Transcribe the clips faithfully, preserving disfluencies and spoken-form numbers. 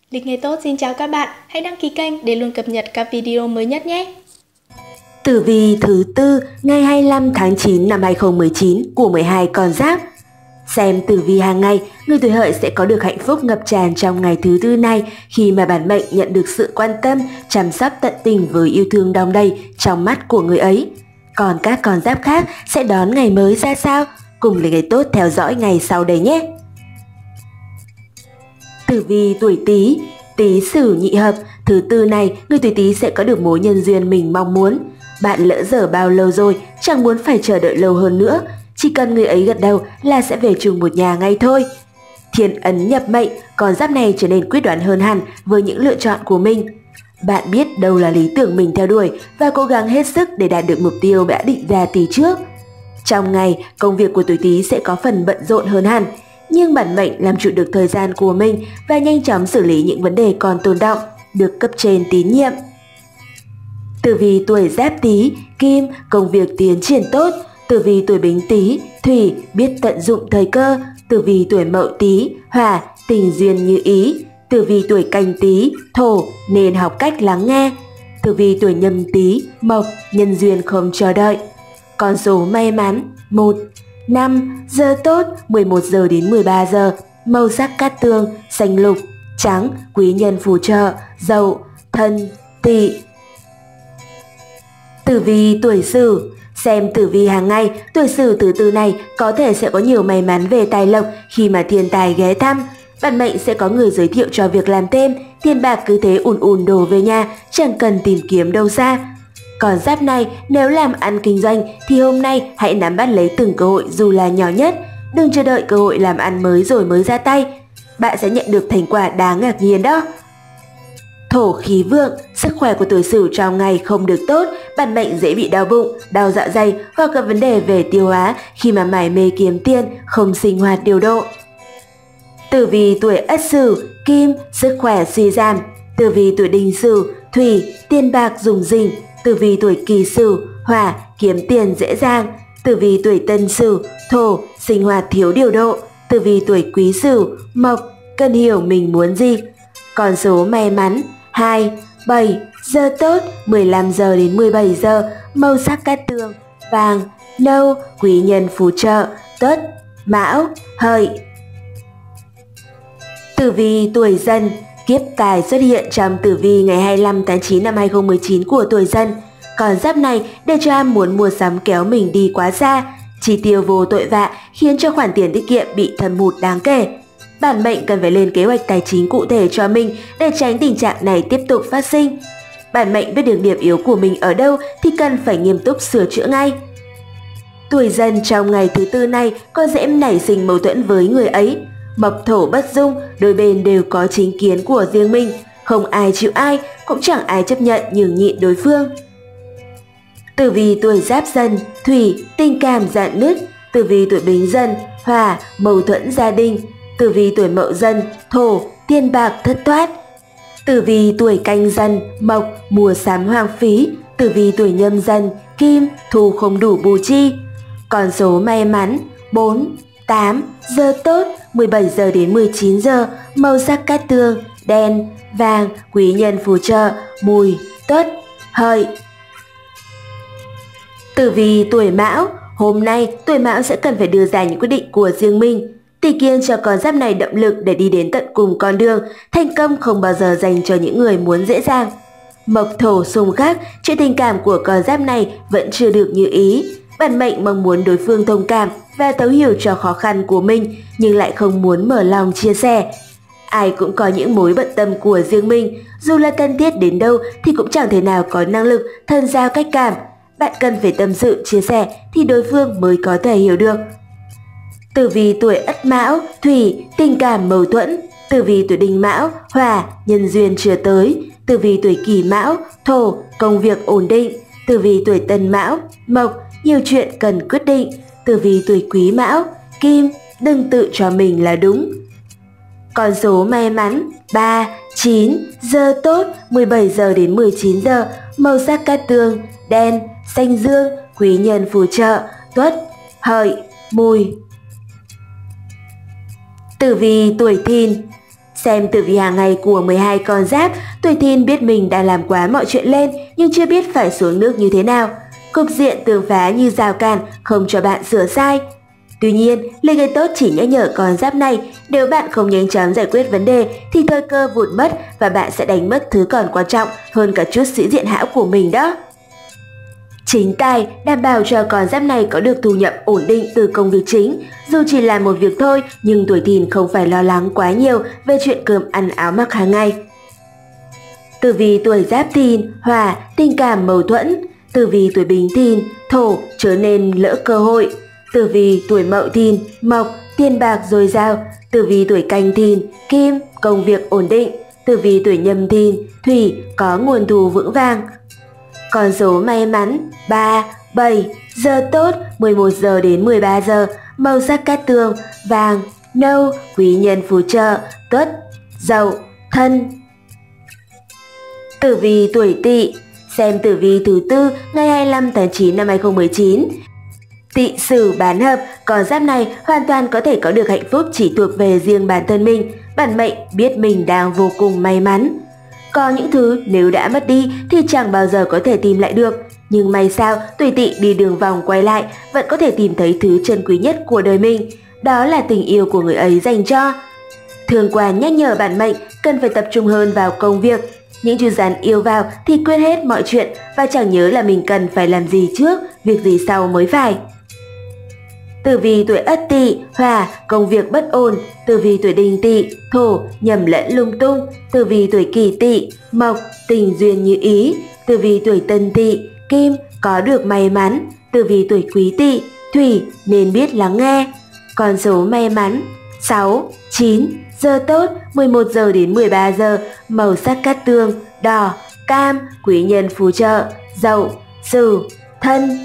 Lịch ngày tốt xin chào các bạn, hãy đăng ký kênh để luôn cập nhật các video mới nhất nhé. Tử vi thứ tư ngày hai mươi lăm tháng chín năm hai nghìn không trăm mười chín của mười hai con giáp. Xem tử vi hàng ngày, người tuổi Hợi sẽ có được hạnh phúc ngập tràn trong ngày thứ tư này khi mà bản mệnh nhận được sự quan tâm, chăm sóc tận tình với yêu thương đong đầy trong mắt của người ấy. Còn các con giáp khác sẽ đón ngày mới ra sao? Cùng lịch ngày tốt theo dõi ngày sau đây nhé. Tử vi tuổi Tý, Tý Sửu nhị hợp, thứ tư này người tuổi Tý sẽ có được mối nhân duyên mình mong muốn. Bạn lỡ dở bao lâu rồi, chẳng muốn phải chờ đợi lâu hơn nữa, chỉ cần người ấy gật đầu là sẽ về chung một nhà ngay thôi. Thiên ấn nhập mệnh, con giáp này trở nên quyết đoán hơn hẳn với những lựa chọn của mình. Bạn biết đâu là lý tưởng mình theo đuổi và cố gắng hết sức để đạt được mục tiêu đã định ra từ trước. Trong ngày, công việc của tuổi Tý sẽ có phần bận rộn hơn hẳn, nhưng bản mệnh làm chủ được thời gian của mình và nhanh chóng xử lý những vấn đề còn tồn đọng, được cấp trên tín nhiệm. Tử vi tuổi Giáp Tý, Kim, công việc tiến triển tốt. Tử vi tuổi Bính Tý, Thủy, biết tận dụng thời cơ. Tử vi tuổi Mậu Tý, Hỏa, tình duyên như ý. Tử vi tuổi Canh Tý, Thổ, nên học cách lắng nghe. Tử vi tuổi Nhâm Tý, Mộc, nhân duyên không chờ đợi. Con số may mắn một, năm, giờ tốt mười một giờ đến mười ba giờ, màu sắc cát tường, xanh lục, trắng, quý nhân phù trợ, Dậu, Thân, Tỵ. Tử vi tuổi Sửu, xem tử vi hàng ngày, tuổi Sửu thứ tư này có thể sẽ có nhiều may mắn về tài lộc khi mà thiên tài ghé thăm. Bản mệnh sẽ có người giới thiệu cho việc làm thêm, tiền bạc cứ thế ùn ùn đổ về nhà, chẳng cần tìm kiếm đâu xa. Còn giáp này, nếu làm ăn kinh doanh thì hôm nay hãy nắm bắt lấy từng cơ hội dù là nhỏ nhất, đừng chờ đợi cơ hội làm ăn mới rồi mới ra tay. Bạn sẽ nhận được thành quả đáng ngạc nhiên đó. Thổ khí vượng, sức khỏe của tuổi Sửu trong ngày không được tốt, bản mệnh dễ bị đau bụng, đau dạ dày hoặc gặp vấn đề về tiêu hóa khi mà mải mê kiếm tiền, không sinh hoạt điều độ. Tử vi tuổi Ất Sửu, Kim, sức khỏe suy giảm. Tử vi tuổi Đinh Sửu, Thủy, tiền bạc rủng rỉnh. Tử vi tuổi Kỷ Sửu, Hỏa, kiếm tiền dễ dàng. Tử vi tuổi Tân Sửu, Thổ, sinh hoạt thiếu điều độ. Tử vi tuổi Quý Sửu, Mộc, cần hiểu mình muốn gì. Con số may mắn hai, bảy, giờ tốt mười lăm giờ đến mười bảy giờ, màu sắc cát tường, vàng, nâu, quý nhân phù trợ, Tuất, Mão, Hợi. Tử vi tuổi Dần, kiếp tài xuất hiện trong tử vi ngày hai mươi lăm tháng chín năm hai nghìn không trăm mười chín của tuổi Dần. Con giáp này để cho ham muốn mua sắm kéo mình đi quá xa, chi tiêu vô tội vạ khiến cho khoản tiền tiết kiệm bị thâm hụt đáng kể. Bản mệnh cần phải lên kế hoạch tài chính cụ thể cho mình để tránh tình trạng này tiếp tục phát sinh. Bản mệnh biết được điểm yếu của mình ở đâu thì cần phải nghiêm túc sửa chữa ngay. Tuổi Dần trong ngày thứ tư này có dễ nảy sinh mâu thuẫn với người ấy. Mộc Thổ bất dung, đôi bên đều có chính kiến của riêng mình, không ai chịu ai, cũng chẳng ai chấp nhận nhường nhịn đối phương. Tử vi tuổi Giáp Dần, Thủy, tình cảm rạn nứt. Tử vi tuổi Bính Dần, Hỏa, mâu thuẫn gia đình. Tử vi tuổi Mậu Dần, Thổ, tiền bạc thất thoát. Tử vi tuổi Canh Dần, Mộc, mua sắm hoang phí. Tử vi tuổi Nhâm Dần, Kim, thu không đủ bù chi. Con số may mắn bốn, tám, giờ tốt mười bảy giờ đến mười chín giờ, màu sắc cát tường, đen, vàng, quý nhân phù trợ, Mùi, Tuất, Hợi. Tử vi tuổi Mão, hôm nay tuổi Mão sẽ cần phải đưa ra những quyết định của riêng mình. Tỷ Kiên cho con giáp này động lực để đi đến tận cùng con đường, thành công không bao giờ dành cho những người muốn dễ dàng. Mộc Thổ xung khắc, chuyện tình cảm của con giáp này vẫn chưa được như ý. Bản mệnh mong muốn đối phương thông cảm và thấu hiểu cho khó khăn của mình, nhưng lại không muốn mở lòng chia sẻ. Ai cũng có những mối bận tâm của riêng mình, dù là thân thiết đến đâu thì cũng chẳng thể nào có năng lực thân giao cách cảm. Bạn cần phải tâm sự chia sẻ thì đối phương mới có thể hiểu được. Tử vi tuổi Ất Mão, Thủy, tình cảm mâu thuẫn. Tử vi tuổi Đinh Mão, Hỏa, nhân duyên chưa tới. Tử vi tuổi Kỷ Mão, Thổ, công việc ổn định. Tử vi tuổi Tân Mão, Mộc, nhiều chuyện cần quyết định. Tử vi tuổi Quý Mão, Kim, đừng tự cho mình là đúng. Con số may mắn ba, chín, giờ tốt mười bảy giờ đến mười chín giờ, màu sắc cát tường, đen, xanh dương, quý nhân phù trợ, Tuất, Hợi, Mùi. Tử vi tuổi Thìn, Xem tử vi hàng ngày của mười hai con giáp, tuổi Thìn biết mình đang làm quá mọi chuyện lên nhưng chưa biết phải xuống nước như thế nào. Cục diện tường phá như rào cản không cho bạn sửa sai. Tuy nhiên, lời gây tốt chỉ nhắc nhở con giáp này, nếu bạn không nhanh chóng giải quyết vấn đề thì thời cơ vụt mất và bạn sẽ đánh mất thứ còn quan trọng hơn cả chút sĩ diện hão của mình đó. Chính tài đảm bảo cho con giáp này có được thu nhập ổn định từ công việc chính. Dù chỉ là một việc thôi nhưng tuổi Thìn không phải lo lắng quá nhiều về chuyện cơm ăn áo mặc hàng ngày. Tử vi tuổi Giáp Thìn, Hỏa, tình cảm mâu thuẫn. Tử vi tuổi Bính Thìn, Thổ, trở nên lỡ cơ hội. Tử vi tuổi Mậu Thìn, Mộc, tiền bạc dồi dào. Tử vi tuổi Canh Thìn, Kim, công việc ổn định. Tử vi tuổi Nhâm Thìn, Thủy, có nguồn thu vững vàng. Con số may mắn ba, bảy, giờ tốt mười một giờ đến mười ba giờ, màu sắc cát tường, vàng, nâu, quý nhân phù trợ, Tuất, Dậu, Thân. Tử vi tuổi Tỵ, xem tử vi thứ tư ngày hai mươi lăm tháng chín năm hai nghìn không trăm mười chín. Tỵ Sửu bán hợp, con giáp này hoàn toàn có thể có được hạnh phúc chỉ thuộc về riêng bản thân mình, bản mệnh biết mình đang vô cùng may mắn. Có những thứ nếu đã mất đi thì chẳng bao giờ có thể tìm lại được, nhưng may sao tuổi Tỵ đi đường vòng quay lại vẫn có thể tìm thấy thứ chân quý nhất của đời mình, đó là tình yêu của người ấy dành cho. Thương quan nhắc nhở bản mệnh cần phải tập trung hơn vào công việc, những chú rắn yêu vào thì quên hết mọi chuyện và chẳng nhớ là mình cần phải làm gì trước, việc gì sau mới phải. Tử vi tuổi Ất Tỵ, Hỏa, công việc bất ổn. Tử vi tuổi Đinh Tỵ, Thổ, nhầm lẫn lung tung. Tử vi tuổi Kỷ Tỵ, Mộc, tình duyên như ý. Tử vi tuổi Tân Tỵ, Kim, có được may mắn. Tử vi tuổi Quý Tỵ, Thủy, nên biết lắng nghe. Con số may mắn sáu, chín, giờ tốt mười một giờ đến mười ba giờ, màu sắc cát tường, đỏ, cam, quý nhân phù trợ, Dậu, Sửu, Thân.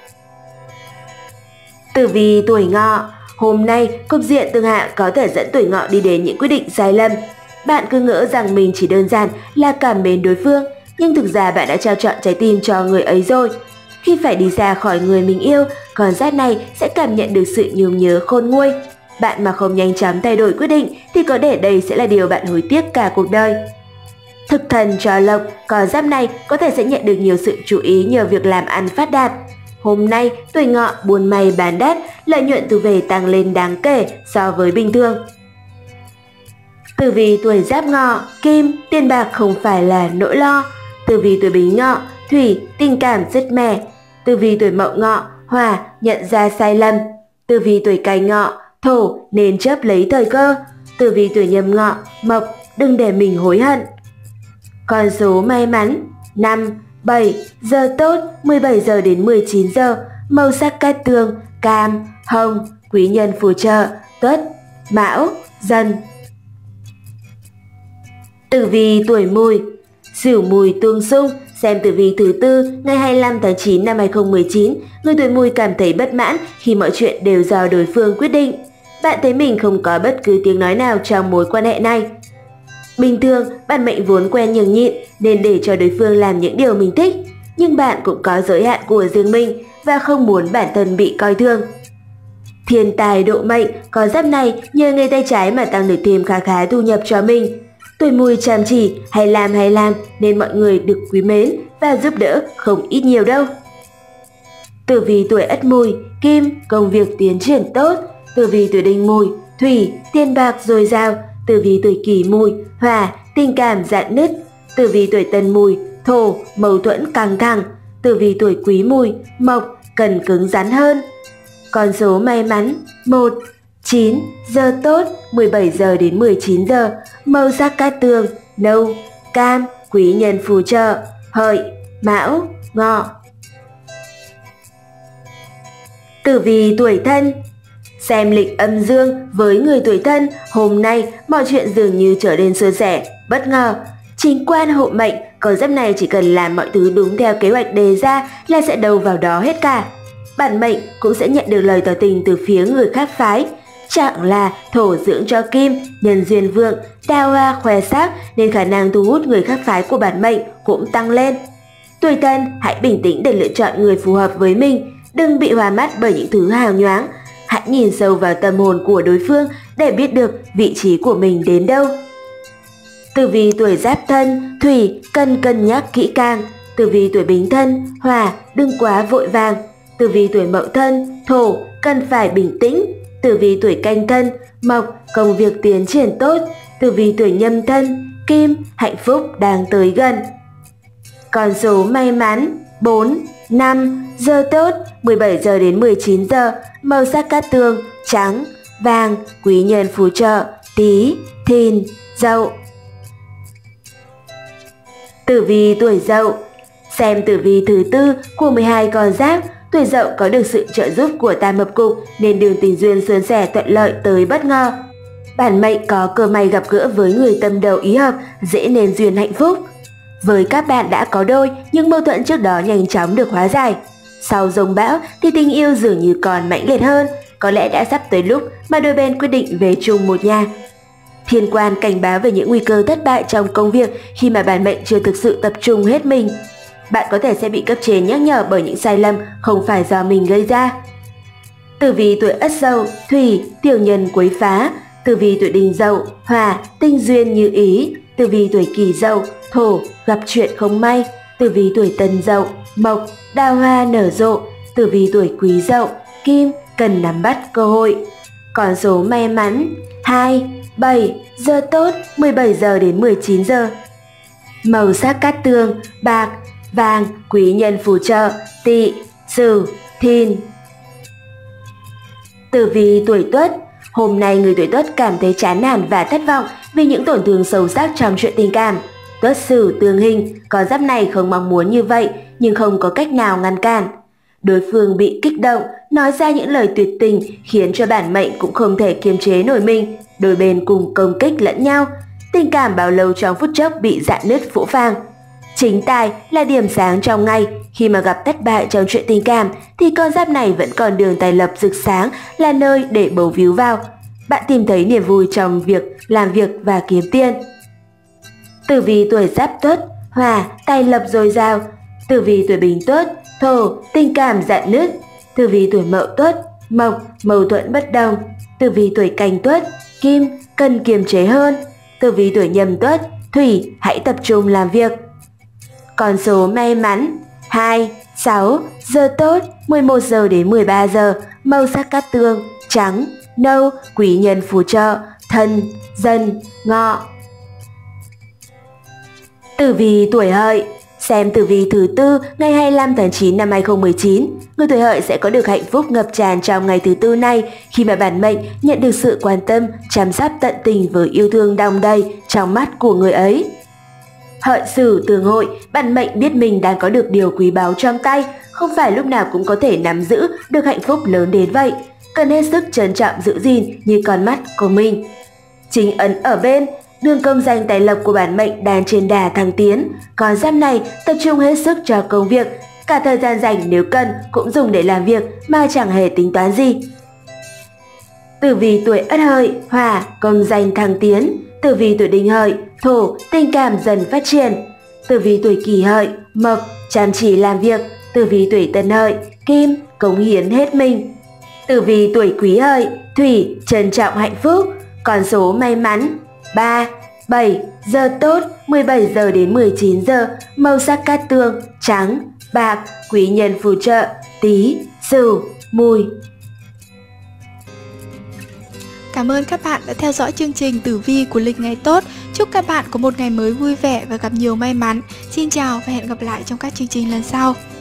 Tử vi tuổi Ngọ, hôm nay cục diện tương hạ có thể dẫn tuổi Ngọ đi đến những quyết định sai lầm. Bạn cứ ngỡ rằng mình chỉ đơn giản là cảm mến đối phương, nhưng thực ra bạn đã trao trọn trái tim cho người ấy rồi. Khi phải đi xa khỏi người mình yêu, con giáp này sẽ cảm nhận được sự nhung nhớ khôn nguôi. Bạn mà không nhanh chóng thay đổi quyết định thì có thể đây sẽ là điều bạn hối tiếc cả cuộc đời. Thực thần cho lộc, con giáp này có thể sẽ nhận được nhiều sự chú ý nhờ việc làm ăn phát đạt. Hôm nay, tuổi Ngọ buôn may bán đắt, lợi nhuận từ về tăng lên đáng kể so với bình thường. Tử vi tuổi Giáp Ngọ, Kim, tiền bạc không phải là nỗi lo. Tử vi tuổi Bính Ngọ, Thủy, tình cảm rất mẻ. Tử vi tuổi Mậu Ngọ, Hỏa, nhận ra sai lầm. Tử vi tuổi Canh Ngọ, Thổ, nên chấp lấy thời cơ. Tử vi tuổi Nhâm Ngọ, Mộc, đừng để mình hối hận. Con số may mắn năm, bảy, giờ tốt mười bảy giờ đến mười chín giờ, màu sắc cát tường, cam, hồng, quý nhân phù trợ, Tuất, Mão, Dần. Tử vi tuổi Mùi, Sửu Mùi tương xung, xem tử vi thứ tư ngày hai mươi lăm tháng chín năm hai nghìn không trăm mười chín, người tuổi Mùi cảm thấy bất mãn khi mọi chuyện đều do đối phương quyết định. Bạn thấy mình không có bất cứ tiếng nói nào trong mối quan hệ này. Bình thường, bản mệnh vốn quen nhường nhịn nên để cho đối phương làm những điều mình thích, nhưng bạn cũng có giới hạn của riêng mình và không muốn bản thân bị coi thường. Thiên tài độ mệnh, con giáp này nhờ nghề tay trái mà tăng được thêm khá khá thu nhập cho mình. Tuổi Mùi chăm chỉ, hay làm hay làm nên mọi người được quý mến và giúp đỡ không ít nhiều đâu. Tử vi tuổi Ất Mùi, Kim, công việc tiến triển tốt. Tử vi tuổi Đinh Mùi, Thủy, tiền bạc dồi dào. Tử vi tuổi Kỷ Mùi, Hỏa, tình cảm rạn nứt. Tử vi tuổi Tân Mùi, Thổ, mâu thuẫn căng thẳng. Tử vi tuổi Quý Mùi, Mộc, cần cứng rắn hơn. Con số may mắn một, chín, giờ tốt mười bảy giờ đến mười chín giờ, màu sắc cát tường, nâu, cam, quý nhân phù trợ, Hợi, Mão, Ngọ. Tử vi tuổi Thân, xem lịch âm dương với người tuổi Thân, hôm nay mọi chuyện dường như trở nên suôn sẻ, bất ngờ. Chính quan hộ mệnh, con giáp này chỉ cần làm mọi thứ đúng theo kế hoạch đề ra là sẽ đâu vào đó hết cả. Bản mệnh cũng sẽ nhận được lời tỏ tình từ phía người khác phái. Chẳng là thổ dưỡng cho kim, nhân duyên vượng, đào hoa khoe sắc nên khả năng thu hút người khác phái của bản mệnh cũng tăng lên. Tuổi Thân hãy bình tĩnh để lựa chọn người phù hợp với mình, đừng bị hoa mắt bởi những thứ hào nhoáng. Hãy nhìn sâu vào tâm hồn của đối phương để biết được vị trí của mình đến đâu. Tử vi tuổi Giáp Thân, Thủy, cần cân nhắc kỹ càng. Tử vi tuổi Bính Thân, Hỏa, đừng quá vội vàng. Tử vi tuổi Mậu Thân, Thổ, cần phải bình tĩnh. Tử vi tuổi Canh Thân, Mộc, công việc tiến triển tốt. Tử vi tuổi Nhâm Thân, Kim, hạnh phúc đang tới gần. Con số may mắn bốn, năm, giờ tốt mười bảy giờ đến mười chín giờ, màu sắc cát tường trắng, vàng, quý nhân phù trợ Tý, Thìn, Dậu. Tử vi tuổi Dậu. Xem tử vi thứ tư của mười hai con giáp, tuổi Dậu có được sự trợ giúp của tam hợp cục nên đường tình duyên suôn sẻ thuận lợi tới bất ngờ. Bản mệnh có cơ may gặp gỡ với người tâm đầu ý hợp, dễ nên duyên hạnh phúc. Với các bạn đã có đôi, những mâu thuẫn trước đó nhanh chóng được hóa giải. Sau giông bão thì tình yêu dường như còn mãnh liệt hơn, có lẽ đã sắp tới lúc mà đôi bên quyết định về chung một nhà. Thiên quan cảnh báo về những nguy cơ thất bại trong công việc khi mà bản mệnh chưa thực sự tập trung hết mình. Bạn có thể sẽ bị cấp trên nhắc nhở bởi những sai lầm không phải do mình gây ra. Tử vi tuổi Ất Dậu, Thủy, tiểu nhân quấy phá. Tử vi tuổi Đinh Dậu, Hỏa, tinh duyên như ý. Tử vi tuổi Kỷ Dậu, Thổ, gặp chuyện không may. Tử vi tuổi Tân Dậu, Mộc, đào hoa nở rộ. Tử vi tuổi Quý Dậu, Kim, cần nắm bắt cơ hội. Con số may mắn hai, bảy, giờ tốt mười bảy giờ đến mười chín giờ. Màu sắc cát tường bạc, vàng, quý nhân phù trợ Tỵ, Sửu, Thìn. Tử vi tuổi Tuất. Hôm nay người tuổi Tuất cảm thấy chán nản và thất vọng vì những tổn thương sâu sắc trong chuyện tình cảm. Tuất Sửu tương hình, con giáp này không mong muốn như vậy nhưng không có cách nào ngăn cản. Đối phương bị kích động, nói ra những lời tuyệt tình khiến cho bản mệnh cũng không thể kiềm chế nổi mình. Đôi bên cùng công kích lẫn nhau, tình cảm bao lâu trong phút chốc bị rạn nứt phũ phàng. Chính tài là điểm sáng trong ngày, khi mà gặp thất bại trong chuyện tình cảm thì con giáp này vẫn còn đường tài lộc rực sáng, là nơi để bầu víu vào. Bạn tìm thấy niềm vui trong việc làm việc và kiếm tiền. Tử vi tuổi Giáp Tuất, Hỏa, tài lộc dồi dào. Tử vi tuổi Bính Tuất, Thổ, tình cảm rạn nứt. Tử vi tuổi Mậu Tuất, Mộc, mâu thuẫn bất đồng. Tử vi tuổi Canh Tuất, Kim, cần kiềm chế hơn. Tử vi tuổi Nhâm Tuất, Thủy, hãy tập trung làm việc. Con số may mắn hai, sáu, giờ tốt mười một giờ đến mười ba giờ, màu sắc cát tường trắng, nâu, quý nhân phù trợ Thân, Dần, Ngọ. Tử vi tuổi Hợi. Xem tử vi thứ tư ngày hai mươi lăm tháng chín năm hai nghìn không trăm mười chín, người tuổi Hợi sẽ có được hạnh phúc ngập tràn trong ngày thứ tư này khi mà bản mệnh nhận được sự quan tâm, chăm sóc tận tình với yêu thương đong đầy trong mắt của người ấy. Hợi Sửu tương hội, bản mệnh biết mình đang có được điều quý báu trong tay, không phải lúc nào cũng có thể nắm giữ được hạnh phúc lớn đến vậy, cần hết sức trân trọng giữ gìn như con mắt của mình. Chính ấn ở bên, đường công danh tài lộc của bản mệnh đang trên đà thăng tiến, con giáp này tập trung hết sức cho công việc, cả thời gian rảnh nếu cần cũng dùng để làm việc mà chẳng hề tính toán gì. Tử vi tuổi Ất Hợi, Hỏa, công danh thăng tiến. Tử vi tuổi Đinh Hợi, Thổ, tình cảm dần phát triển. Tử vi tuổi Kỷ Hợi, Mộc, chăm chỉ làm việc. Tử vi tuổi Tân Hợi, Kim, cống hiến hết mình. Tử vi tuổi Quý Hợi, Thủy, trân trọng hạnh phúc. Con số may mắn ba, bảy, giờ tốt mười bảy giờ đến mười chín giờ, màu sắc cát tường trắng, bạc, quý nhân phù trợ Tý, Sửu, Mùi. Cảm ơn các bạn đã theo dõi chương trình tử vi của lịch ngày tốt. Chúc các bạn có một ngày mới vui vẻ và gặp nhiều may mắn. Xin chào và hẹn gặp lại trong các chương trình lần sau.